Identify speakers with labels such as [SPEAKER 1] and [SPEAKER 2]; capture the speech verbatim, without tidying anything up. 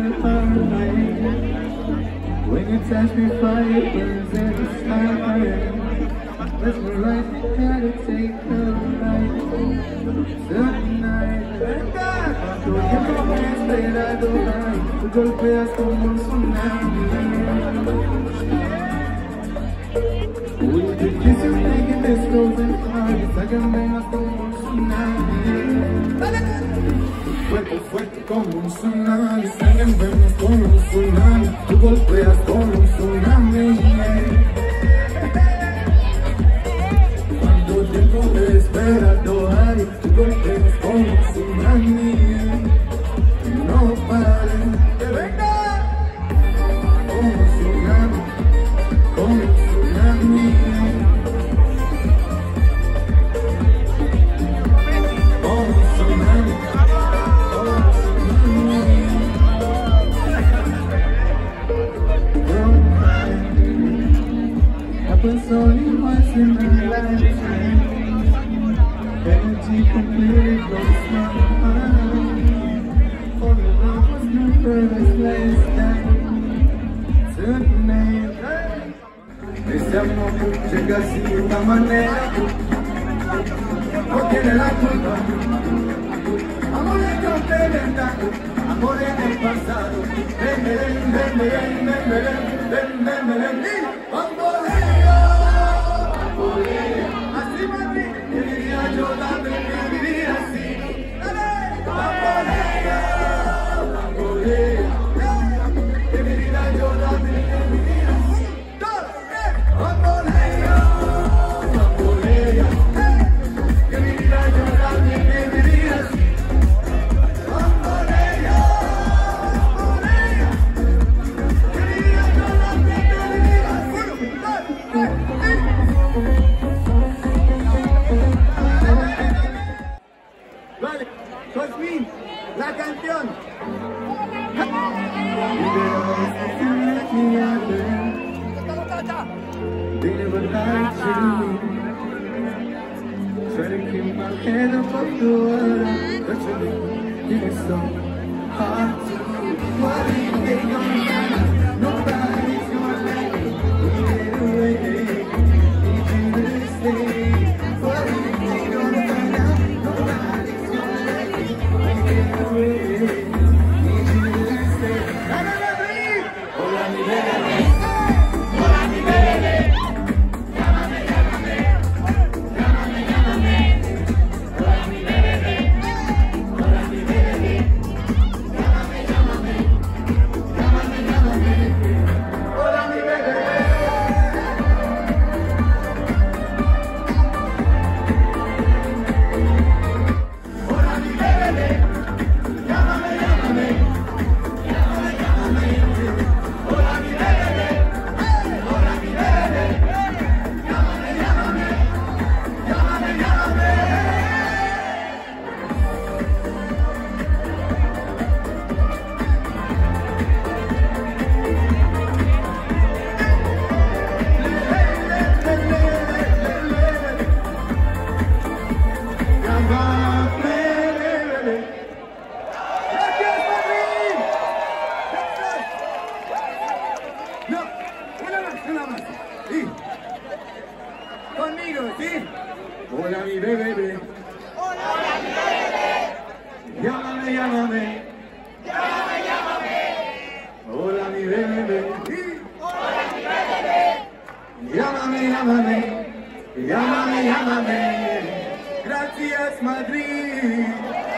[SPEAKER 1] fire. When you touch me, fire burns in the sky. Let's go right, gotta take the night. Tonight, tú que me esperas dorar, tú golpeas como un tsunami. Uy, difícil making this frozen heart, sácame como un tsunami. Fuerte, fuerte como un tsunami, sácame como un tsunami, tú golpeas como un tsunami. Cuánto tiempo te esperando hay, tú golpeas como un tsunami. No pares, que venga como un tsunami, como un tsunami. Como un tsunami, como un tsunami. Happens only once in a lifetime. Energy completely blows my mind. All the love was never as last time. Tonight, ese amor llega así de esta manera. No tiene la culpa. Amor es complementar, amor en el pasado. Ven, ven, ven, ven, ven, ven, ven, ven, ven, ven. Bamboleo, bamboleo. Así mami, quería yo también vivir así. Bamboleo, bamboleo. Quería yo también vivir así. Bamboleo, bamboleo. Quería yo también vivir así. Bamboleo, bamboleo. Quería yo también vivir así. Vale, Cosmin, la canción. They never lied to me. Try to keep my head above the water, but you think it's so hard to do. What if they don't find out? Nobody's gonna let me get away. Need you to stay. What if they don't find out? Nobody's gonna let me get away. Need you to stay. Hola mi bebé. Hola mi bebé. Llámame, llámame. Llámame, llámame. Hola mi bebé. Hola mi bebé. Llámame, llámame. Llámame, llámame. Hola mi bebé. Hola mi bebé. Llámame, llámame. Llámame, llámame. Hola mi bebé. Hola mi bebé. Llámame, llámame. Llámame, llámame. Gracias, Madrid. No, una más, una más. Sí. Conmigo, ¿sí? Hola mi bebé. Hola mi bebé. Llámame, llámame. Llámame, llámame. Hola mi bebé. Sí. Hola mi bebé. Llámame, llámame. Llámame, llámame. Gracias, Madrid.